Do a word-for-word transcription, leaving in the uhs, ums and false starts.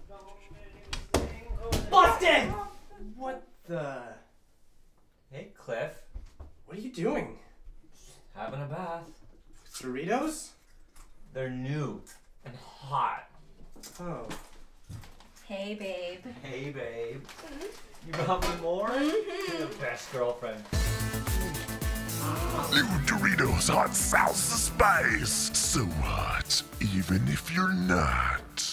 Busted! What the? Hey, Cliff. What are you doing? Having a bath. Doritos? They're new and hot. Oh. Hey, babe. Hey, babe. You got me more? Mm-hmm. You're the best girlfriend. New Doritos hot sauce of spice. So hot, even if you're not.